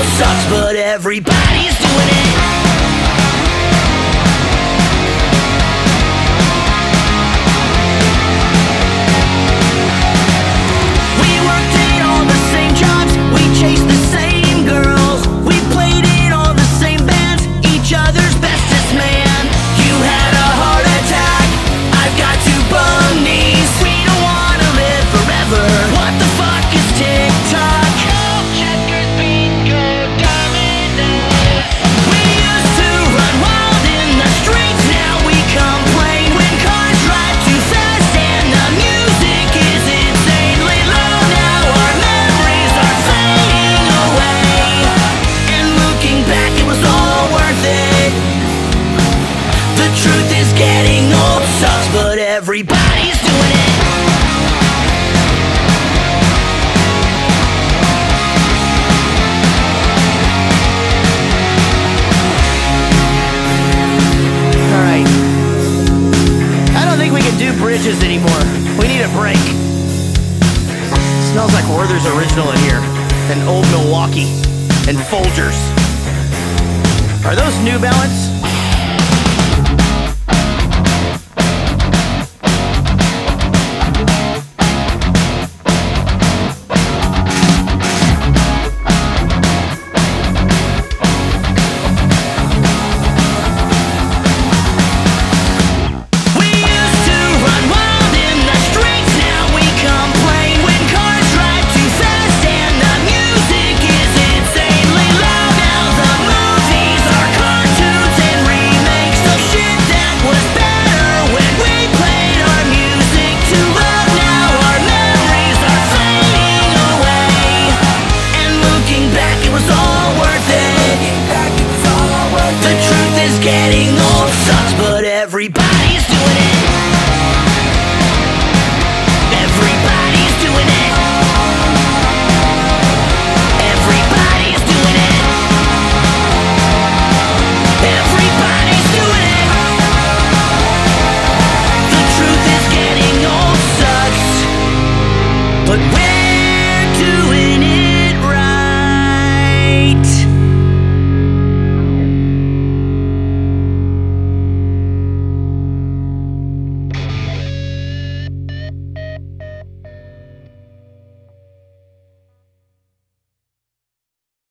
sucks, but everybody's doing it. We worked in all the same jobs, we chased the same girls, we played in all the same bands, each other's bestest man. You had a heart attack, I've got two bum knees. We don't wanna live forever. What the fuck is TikTok? Checkers, bingo, dominoes. We used to run wild in the streets, now we complain when cars drive too fast and the music is insanely loud. Now our memories are fading away, and looking back it was all worth it. The truth is getting old sucks, but everybody's doing it. Alright, I don't think we can do bridges anymore. We need a break. Smells like Werther's Original in here, and Old Milwaukee, and Folgers. Are those New Balance?